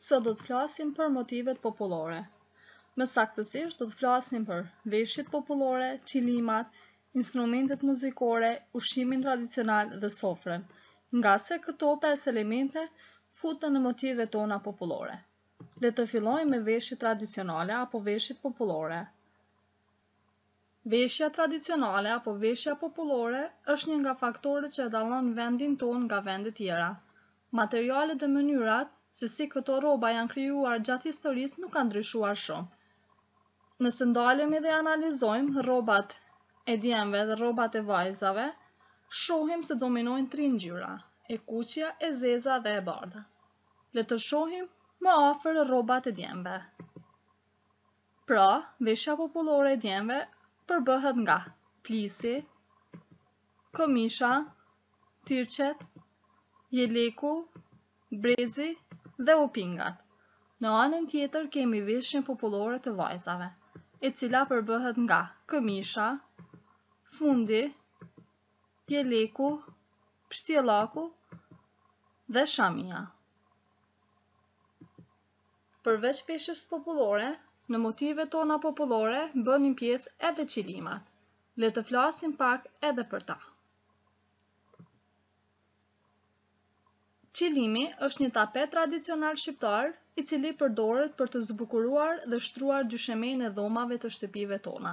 Sot do të flasim për motivet popullore. Më saktësisht do të flasim për veshjet popullore, qilimat, instrumentet muzikore, ushqimin tradicional dhe sofrën, nga se këto 5 elemente futen në motivet tona popullore. Le të fillojmë me veshjet tradicionale apo veshjet popullore. Veshja tradicionale apo veshja popullore është një nga faktorët që dallon vendin ton nga vende tjera. Materialet dhe mënyrat se si këto rroba janë krijuar gjatë historisë nuk kanë ndryshuar shumë. Nëse ndalemi dhe analizojmë rrobat e djemve dhe rrobat e vajzave, shohim se dominojnë 3 ngjyra: e kuqja, e zeza dhe e bardha. Le të shohim më afër rrobat e djemve. Pra, veshja popullore e djemve përbëhet nga plisi, këmisha, tirçet, jeleku, brezi dhe upingat. Në anën tjetër kemi veshjen popullore të vajzave, e cila përbëhet nga këmisha, fundi, jeleku, pshtjellaku dhe shamia. Përveç veshjes popullore, në motivet tona popullore bënin pjesë edhe qilimat. Le të flasim pak edhe për ta. Qilimi është një tapet tradicional shqiptar i cili përdoret për të zbukuruar dhe shtruar gjyshemenë e dhomave të shtëpive tona.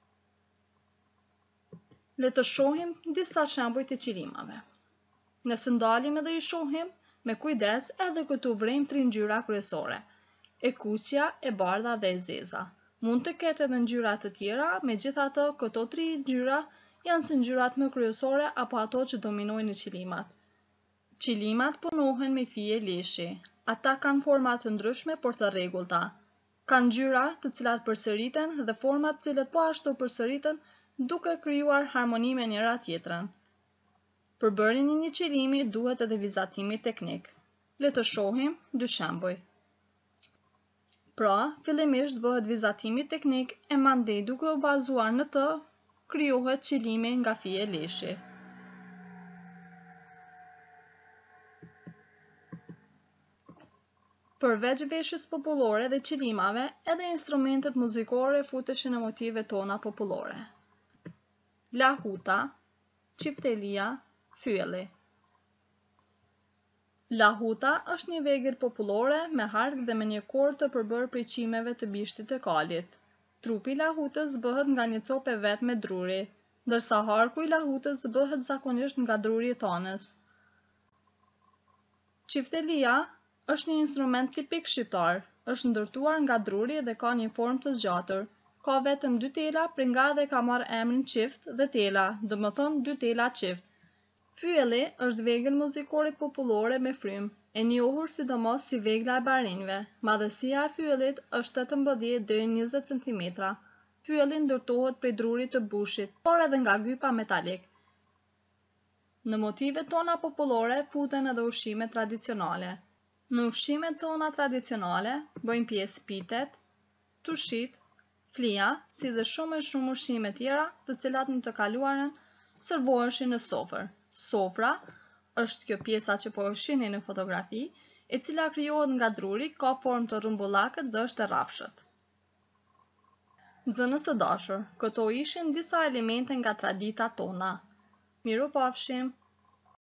Le të shohim disa shembuj të qilimave. Nëse ndalim edhe i shohim me kujdes, edhe këtu vrejmë 3 ngjyra kryesore: e kuqja, e bardha dhe e zeza. Mund të ketë edhe ngjyra të tjera, megjithatë këto 3 ngjyra janë si ngjyrat më kryesore apo ato që dominojnë në qilimat. Qilimat punohen me fije leshi. Ata kanë forma të ndryshme por të rregullta. Kanë ngjyra të cilat përsëriten dhe forma të cilat po ashtu përsëriten, duke krijuar harmoni me njëra tjetrën. Për bërjen e një qilimi duhet edhe vizatimi teknik. Le të shohim 2 shembuj. Pra, fillimisht bëhet vizatimi teknik e mandej duke u bazuar në të, krijohet qilimi nga fije leshi. Përveç veshjes popullore dhe qilimave, edhe instrumentet muzikore futeshin në motivet tona popullore. Lahuta, çiftelia, fyelli. Lahuta është një vegël popullore me hark dhe me një korë të përbërë prej çimeve të bishtit të kalit. Trupi i lahutës bëhet nga një copë e vet me druri, ndërsa harku i lahutës bëhet zakonisht nga druri i thanës. Çiftelia është një instrument tipik shqiptar, është ndërtuar nga druri dhe ka një formë të zgjatur. Ka vetëm 2 tela, prej nga dhe ka marrë emrin qift dhe tela, domethënë 2 tela qift. Fyelli është vegël muzikore popullore me frymë, e njohur sidomos si vegla e barinjve. Madhësia e fyellit është 18 deri në 20 cm. Fyelli ndërtohet prej drurit të bushit, por edhe nga gypa metalik. Në motivet tona popullore futen edhe ushqimet tradicionale. Në ushqimet tona tradicionale bëjnë pjesë pitet, tushit, flija, si dhe shumë ushqime tjera, të cilat në të kaluarën servoheshin në sofër. Sofra është kjo pjesa që po e shihni në fotografi, e cila krijohet nga druri, ka formë të rrumbullakët dhe është e rrafshët. Nxënës të dashur, këto ishin disa elemente nga tradita tona. Mirupafshim!